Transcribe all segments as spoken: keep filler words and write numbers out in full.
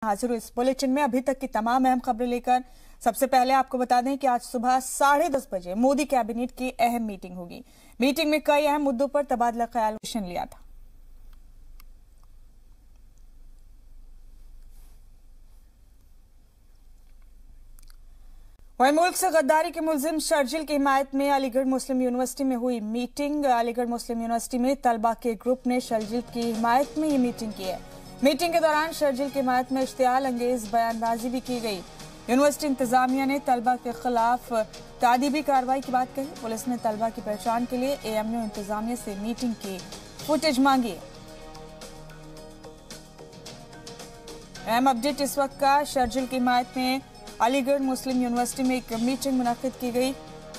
हाजिर हूं इस बुलेटिन में अभी तक की तमाम अहम खबरें लेकर। सबसे पहले आपको बता दें कि आज सुबह साढ़े दस बजे मोदी कैबिनेट की अहम मीटिंग होगी। मीटिंग में कई अहम मुद्दों पर तबादला ख्याल लिया था। वहीं मुल्क से गद्दारी के मुलजिम शर्जिल की हिमायत में अलीगढ़ मुस्लिम यूनिवर्सिटी में हुई मीटिंग। अलीगढ़ मुस्लिम यूनिवर्सिटी में तलबा के ग्रुप ने शर्जिल की हिमायत में ये मीटिंग की है। मीटिंग के दौरान शर्जिल की हिमायत में इश्तियाल अंगेज बयानबाजी भी की गई। यूनिवर्सिटी इंतजामिया ने तलबा के खिलाफ तादीबी कार्रवाई की बात कही। पुलिस ने तलबा की पहचान के लिए एएमयू इंतजामिया से मीटिंग की फुटेज मांगी। अहम अपडेट इस वक्त का। शर्जिल की हिमायत में अलीगढ़ मुस्लिम यूनिवर्सिटी में एक मीटिंग मुनक्किद की गई।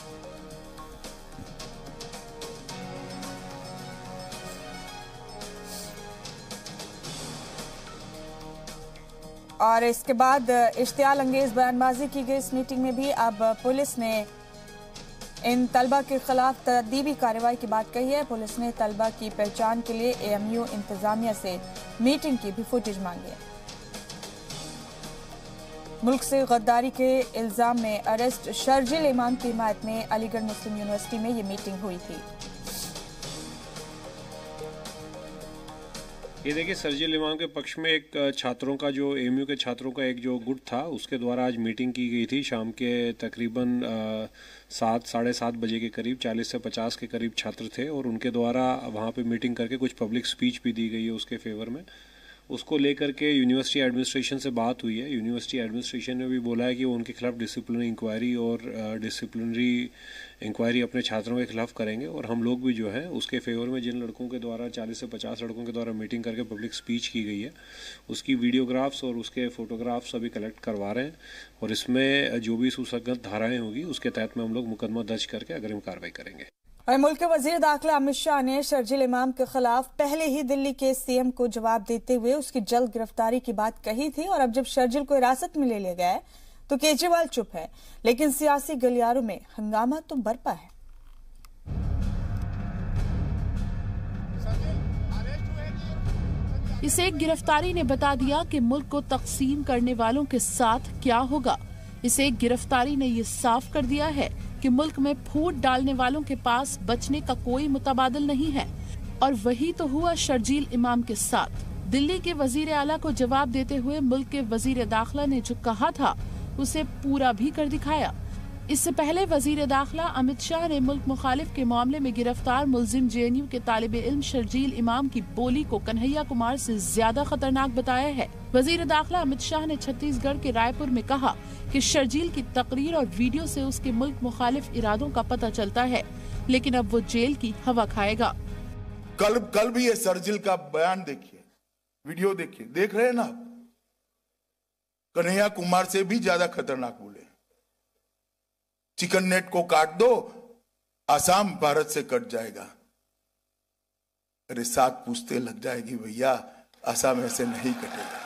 और इसके बाद इश्तियाल अंगेज बयानबाजी की गई। इस मीटिंग में भी अब पुलिस ने इन तलबा के खिलाफ तदीबी कार्रवाई की बात कही है। पुलिस ने तलबा की पहचान के लिए एएमयू इंतजामिया से मीटिंग की भी फुटेज मांगी है। मुल्क से गद्दारी के इल्जाम में अरेस्ट शर्जिल इमाम की हिमायत में अलीगढ़ मुस्लिम यूनिवर्सिटी में ये मीटिंग हुई थी। ये देखिए, शर्जिल इमाम के पक्ष में एक छात्रों का जो एएमयू के छात्रों का एक जो गुट था उसके द्वारा आज मीटिंग की गई थी। शाम के तकरीबन सात साढ़े सात बजे के करीब चालीस से पचास के करीब छात्र थे और उनके द्वारा वहाँ पे मीटिंग करके कुछ पब्लिक स्पीच भी दी गई है उसके फेवर में। उसको लेकर के यूनिवर्सिटी एडमिनिस्ट्रेशन से बात हुई है। यूनिवर्सिटी एडमिनिस्ट्रेशन ने भी बोला है कि वो उनके खिलाफ डिसिप्लिनरी इंक्वायरी और डिसिप्लिनरी इंक्वायरी अपने छात्रों के खिलाफ करेंगे। और हम लोग भी जो है उसके फेवर में जिन लड़कों के द्वारा चालीस से पचास लड़कों के द्वारा मीटिंग करके पब्लिक स्पीच की गई है उसकी वीडियोग्राफ्स और उसके फोटोग्राफ्स अभी कलेक्ट करवा रहे हैं और इसमें जो भी सुसंगत धाराएँ होगी उसके तहत में हम लोग मुकदमा दर्ज करके अग्रिम कार्रवाई करेंगे। और मुल्क के वजीर दाखिला अमित शाह ने शर्जिल इमाम के खिलाफ पहले ही दिल्ली के सीएम को जवाब देते हुए उसकी जल्द गिरफ्तारी की बात कही थी। और अब जब शर्जिल को हिरासत में ले लिया गया है तो केजरीवाल चुप है, लेकिन सियासी गलियारों में हंगामा तो बरपा है। इस एक गिरफ्तारी ने बता दिया कि मुल्क को तकसीम करने वालों के साथ क्या होगा। इस एक गिरफ्तारी ने ये साफ कर दिया है कि मुल्क में फूट डालने वालों के पास बचने का कोई मुतबादिल नहीं है। और वही तो हुआ शर्जील इमाम के साथ। दिल्ली के वजीर आला को जवाब देते हुए मुल्क के वजीर दाखिला ने जो कहा था उसे पूरा भी कर दिखाया। इससे पहले वजीर दाखिला अमित शाह ने मुल्क मुखालिफ के मामले में गिरफ्तार मुलजिम जेएनयू के तालिब इल्म शर्जील इमाम की बोली को कन्हैया कुमार से ज्यादा खतरनाक बताया है। वजीर दाखिला अमित शाह ने छत्तीसगढ़ के रायपुर में कहा कि शर्जील की तकरीर और वीडियो से उसके मुल्क मुखालिफ इरादों का पता चलता है, लेकिन अब वो जेल की हवा खाएगा। कल कल भी ये शर्जील का बयान देखिए, वीडियो देखिए, देख रहे हैं ना आप, कन्हैया कुमार से भी ज्यादा खतरनाक बोले। चिकन नेट को काट दो, आसाम भारत से कट जाएगा। अरे सात पूछते लग जाएगी भैया, आसाम ऐसे नहीं कटेगा।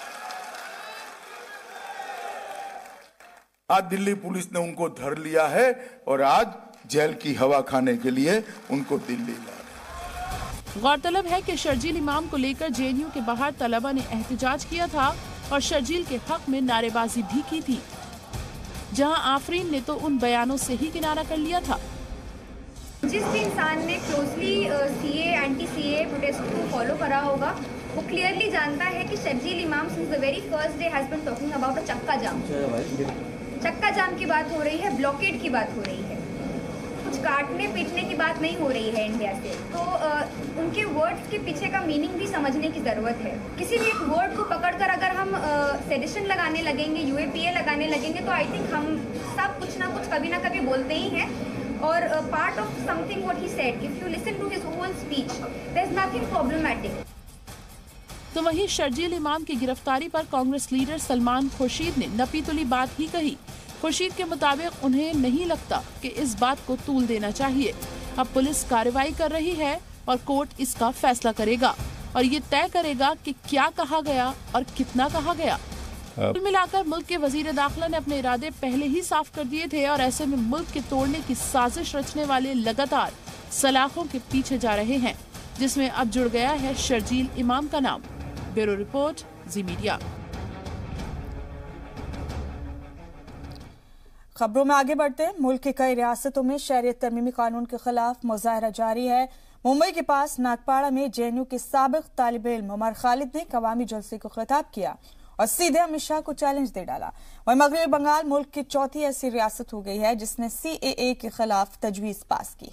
आज दिल्ली पुलिस ने उनको धर लिया है और आज जेल की हवा खाने के लिए उनको दिल्ली ला रहे। गौरतलब है कि शर्जील इमाम को लेकर जेएनयू के बाहर तलबा ने एहतजाज किया था और शर्जील के हक में नारेबाजी भी की थी, जहां आफरीन ने तो उन बयानों से ही किनारा कर लिया था। जिस भी इंसान ने closely CAA anti CAA protest को फॉलो करा होगा वो क्लियरली जानता है कि Sharjeel Imam since the very first day has been talking about a chakka jam. चक्का जाम की बात हो रही है, ब्लॉकेड की बात हो रही है, कुछ काटने पीटने की बात नहीं हो रही है इंडिया से। तो आ, उनके वर्ड्स के पीछे का मीनिंग भी समझने की ज़रूरत है। किसी भी एक वर्ड को पकड़कर अगर हम सेडिशन लगाने लगेंगे, यूएपीए लगाने लगेंगे, तो आई थिंक हम सब कुछ ना कुछ कभी ना कभी बोलते ही हैं। और part of something what he said, if you listen to his whole speech, there is nothing problematic. तो वहीं शर्जील इमाम की गिरफ्तारी पर कांग्रेस लीडर सलमान खुर्शीद ने नपी तुली बात ही कही। खुर्शीद के मुताबिक उन्हें नहीं लगता कि इस बात को तूल देना चाहिए। अब पुलिस कार्रवाई कर रही है और कोर्ट इसका फैसला करेगा और ये तय करेगा कि क्या कहा गया और कितना कहा गया। कुल मिलाकर मुल्क के वजीर दाखिला ने अपने इरादे पहले ही साफ कर दिए थे और ऐसे में मुल्क के तोड़ने की साजिश रचने वाले लगातार सलाखों के पीछे जा रहे हैं, जिसमें अब जुड़ गया है शर्जील इमाम का नाम। Bureau report, Zee media. खबरों में आगे बढ़ते हैं। मुल्क की कई रियासतों में शहरियत तरमीमी कानून के खिलाफ मुजाहरा जारी है। मुंबई के पास नागपाड़ा में जेएनयू के साबिक तालिब इल्म उमर खालिद ने कवामी जलसे को खिताब किया और सीधे अमित शाह को चैलेंज दे डाला। वहीं मगरबी बंगाल मुल्क की चौथी ऐसी रियासत हो गई है जिसने सीएए के खिलाफ तजवीज पास की।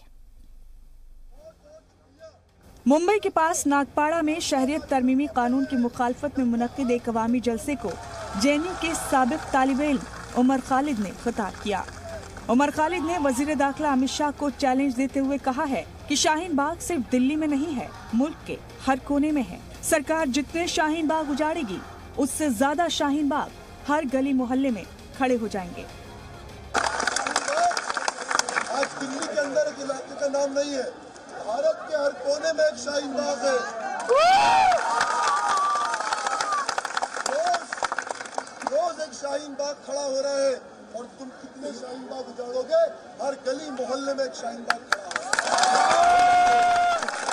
मुंबई के पास नागपाड़ा में शहरियत तरमीमी कानून की मुखालफत में मुनक्किद एक कवामी जलसे को जेएनयू के साबिक तालिब इल्म उमर खालिद ने खिताब किया। उमर खालिद ने वजीर दाखिला अमित शाह को चैलेंज देते हुए कहा है कि शाहीन बाग सिर्फ दिल्ली में नहीं है, मुल्क के हर कोने में है। सरकार जितने शाहीन बाग उजाड़ेगी उससे ज्यादा शाहीन बाग हर गली मोहल्ले में खड़े हो जाएंगे। आज दिल्ली के अंदर एक इलाके का नाम नहीं है, भारत के हर कोने में एक शाहीन बाग है। रोज रोज एक शाहीन बाग खड़ा हो रहा है और तुम कितने शाहीन बाग उजाड़ोगे? हर गली मोहल्ले में एक शाहीन बाग खड़ा है।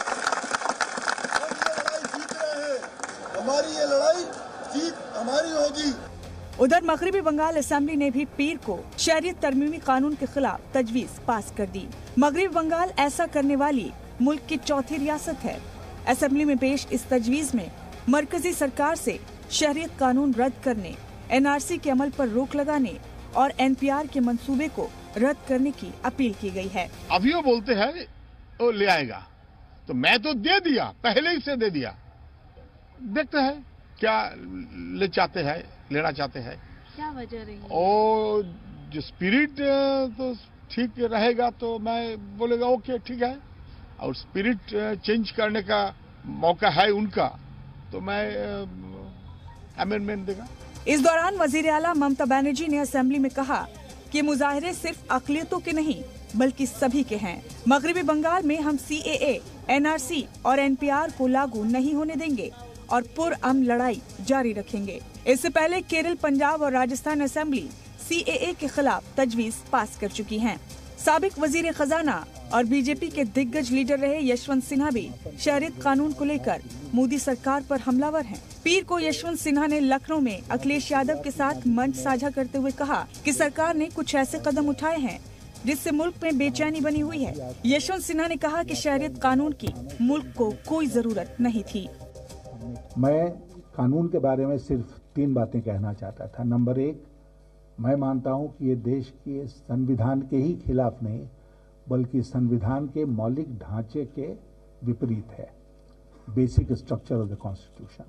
हम ये लड़ाई जीत रहे हैं, हमारी ये लड़ाई जीत हमारी होगी। उधर मगरबी बंगाल असेंबली ने भी पीर को शहरियत तरमीमी कानून के खिलाफ तजवीज पास कर दी। मगरबी बंगाल ऐसा करने वाली मुल्क की चौथी रियासत है। असेंबली में पेश इस तजवीज में मरकजी सरकार से शहरियत कानून रद्द करने, एनआरसी के अमल पर रोक लगाने और एनपीआर के मंसूबे को रद्द करने की अपील की गई है। अभी वो बोलते हैं वो ले आएगा, तो मैं तो दे दिया, पहले ही से दे दिया। देखते हैं क्या ले चाहते हैं, लेना चाहते हैं, क्या वजह रही है? और जो स्पिरिट तो ठीक रहेगा तो मैं बोलेगा ओके ठीक है, और स्पिरिट चेंज करने का मौका है उनका तो मैं अमेंडमेंट देगा। इस दौरान वजीर आला ममता बनर्जी ने असेंबली में कहा कि मुजाहरे सिर्फ अक़लियतों के नहीं बल्कि सभी के हैं। मगरबी बंगाल में हम सीएए, एनआरसी और एनपीआर को लागू नहीं होने देंगे और पुरअमन लड़ाई जारी रखेंगे। इससे पहले केरल, पंजाब और राजस्थान असेंबली सीएए के खिलाफ तजवीज पास कर चुकी हैं। साबिक वजीर खजाना और बीजेपी के दिग्गज लीडर रहे यशवंत सिन्हा भी शहरियत कानून को लेकर मोदी सरकार पर हमलावर हैं। पीर को यशवंत सिन्हा ने लखनऊ में अखिलेश यादव के साथ मंच साझा करते हुए कहा कि सरकार ने कुछ ऐसे कदम उठाए हैं जिससे मुल्क में बेचैनी बनी हुई है। यशवंत सिन्हा ने कहा कि शहरियत कानून की मुल्क को कोई जरूरत नहीं थी। मैं कानून के बारे में सिर्फ तीन बातें कहना चाहता था। नंबर एक, मैं मानता हूं कि ये देश के संविधान के ही खिलाफ नहीं बल्कि संविधान के मौलिक ढांचे के विपरीत है, basic structure of the constitution.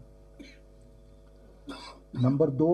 Number दो,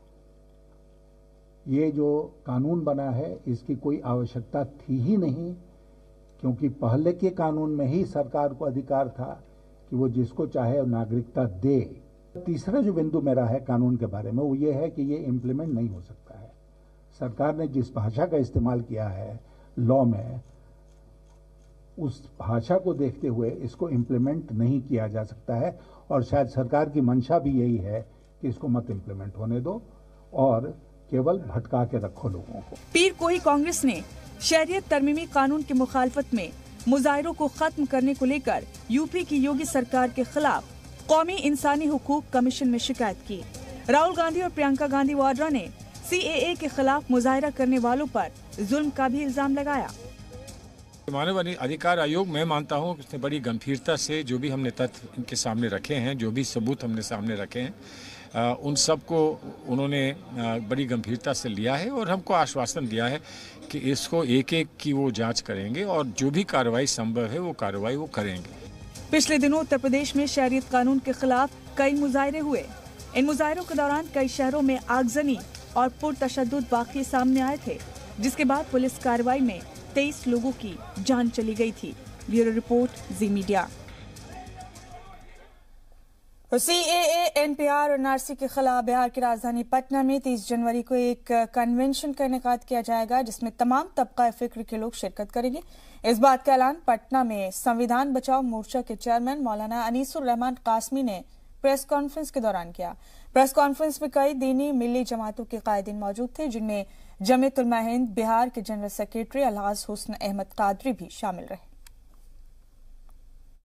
ये जो कानून बना है इसकी कोई आवश्यकता थी ही नहीं, क्योंकि पहले के कानून में ही सरकार को अधिकार था कि वो जिसको चाहे नागरिकता दे। तीसरा जो बिंदु मेरा है कानून के बारे में वो ये है कि ये इम्प्लीमेंट नहीं हो सकता है। सरकार ने जिस भाषा का इस्तेमाल किया है लॉ में, उस भाषा को देखते हुए इसको इम्प्लीमेंट नहीं किया जा सकता है और शायद सरकार की मंशा भी यही है कि इसको मत इम्प्लीमेंट होने दो और केवल भटका के रखो लोगों को। पीर को ही कांग्रेस ने शहरियत तरमीमी कानून की मुखालफत में मुजाहिरों को खत्म करने को लेकर यूपी की योगी सरकार के खिलाफ कौमी इंसानी हुकूक कमीशन में शिकायत की। राहुल गांधी और प्रियंका गांधी वाड्रा ने सीएए के खिलाफ मुजाहिरा करने वालों पर जुल्म का भी इल्जाम लगाया। मानव अधिकार आयोग, मैं मानता हूँ उसने बड़ी गंभीरता से जो भी हमने तथ्य इनके सामने रखे हैं, जो भी सबूत हमने सामने रखे हैं, आ, उन सब को उन्होंने आ, बड़ी गंभीरता से लिया है और हमको आश्वासन दिया है कि इसको एक एक की वो जांच करेंगे और जो भी कार्रवाई संभव है वो कार्रवाई वो करेंगे। पिछले दिनों उत्तर प्रदेश में शहरियत कानून के खिलाफ कई मुजाहरे हुए। इन मुजाहरों के दौरान कई शहरों में आगजनी और पुरतशद्दुद वाक़ये सामने आए थे, जिसके बाद पुलिस कार्रवाई में तेईस लोगों की जान चली गई थी। Bureau report, Zee media. CAA, NPR और एनआरसी के खिलाफ बिहार की राजधानी पटना में तीस जनवरी को एक कन्वेंशन का इनेकाद किया जाएगा जिसमें तमाम तबका फिक्र के लोग शिरकत करेंगे। इस बात का ऐलान पटना में संविधान बचाओ मोर्चा के चेयरमैन मौलाना अनीसुर रहमान कासमी ने प्रेस कॉन्फ्रेंस के दौरान किया। प्रेस कॉन्फ्रेंस में कई दीनी मिली जमातों के कायदीन मौजूद थे, जिनमें जमीयत उलमा हिंद बिहार के जनरल सेक्रेटरी अलहाज हुस्न अहमद कादरी भी शामिल रहे।